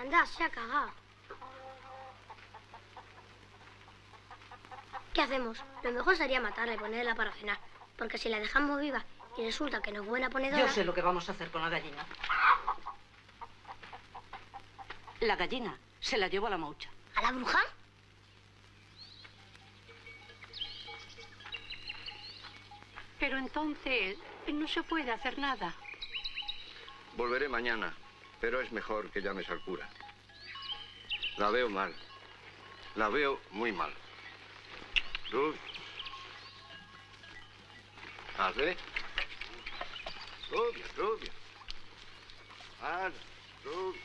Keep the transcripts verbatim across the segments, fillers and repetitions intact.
Anda, se ha cagado. ¿Qué hacemos? Lo mejor sería matarla y ponerla para cenar. Porque si la dejamos viva y resulta que no es buena ponedora... Yo sé lo que vamos a hacer con la gallina. La gallina se la llevo a la Moucha. ¿A la bruja? Pero entonces no se puede hacer nada. Volveré mañana, pero es mejor que llames al cura. La veo mal. La veo muy mal. Ruth. Hazle. Rubia, rubia. Haz, Ruth.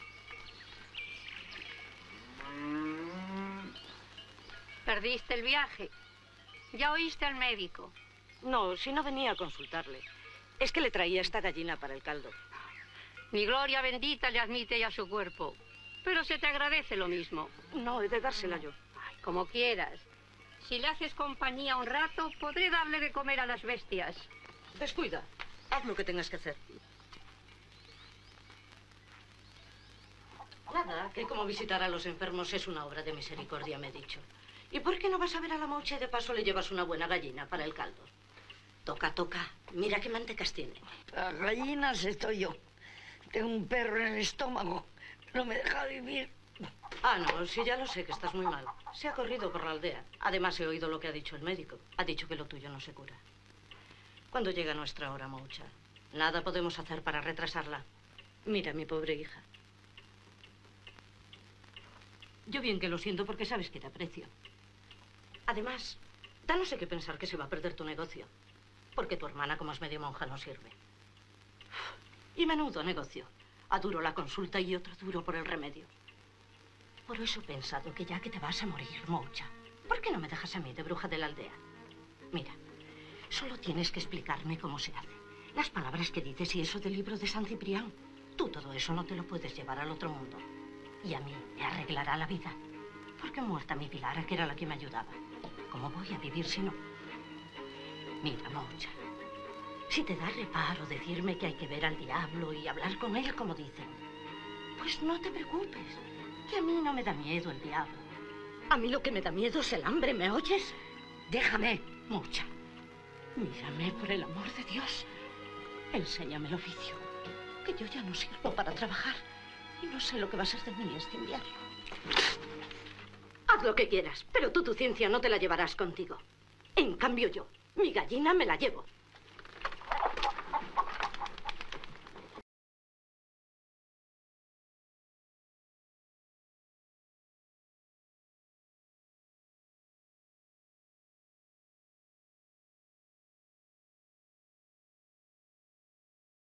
Perdiste el viaje. Ya oíste al médico. No, si no venía a consultarle. Es que le traía esta gallina para el caldo. Ni gloria bendita le admite ya su cuerpo. Pero se te agradece lo mismo. No, he de dársela yo. Ay, como quieras. Si le haces compañía un rato, podré darle de comer a las bestias. Descuida. Haz lo que tengas que hacer. Nada, que como visitar a los enfermos es una obra de misericordia, me he dicho. ¿Y por qué no vas a ver a la Moucha y de paso le llevas una buena gallina para el caldo? Toca, toca. Mira qué mantecas tiene. Las gallinas estoy yo. Tengo un perro en el estómago. No me deja vivir. Ah, no, sí, ya lo sé, que estás muy mal. Se ha corrido por la aldea. Además, he oído lo que ha dicho el médico. Ha dicho que lo tuyo no se cura. ¿Cuándo llega nuestra hora, Moucha? Nada podemos hacer para retrasarla. Mira, mi pobre hija. Yo bien que lo siento porque sabes que te aprecio. Además, da no sé qué pensar que se va a perder tu negocio. Porque tu hermana, como es medio monja, no sirve. Y menudo negocio. A duro la consulta y otro duro por el remedio. Por eso he pensado que ya que te vas a morir, Moucha, ¿por qué no me dejas a mí de bruja de la aldea? Mira, solo tienes que explicarme cómo se hace. Las palabras que dices y eso del libro de San Ciprián. Tú todo eso no te lo puedes llevar al otro mundo. Y a mí me arreglará la vida. Porque muerta mi Pilara, que era la que me ayudaba. ¿Cómo voy a vivir si no? Mira, Moucha, si te da reparo decirme que hay que ver al diablo y hablar con él como dicen, pues no te preocupes, que a mí no me da miedo el diablo. A mí lo que me da miedo es el hambre, ¿me oyes? Déjame, Moucha. Mírame, por el amor de Dios. Enséñame el oficio, que yo ya no sirvo para trabajar y no sé lo que va a ser de mí este invierno. Haz lo que quieras, pero tú tu ciencia no te la llevarás contigo. En cambio yo, mi gallina me la llevo.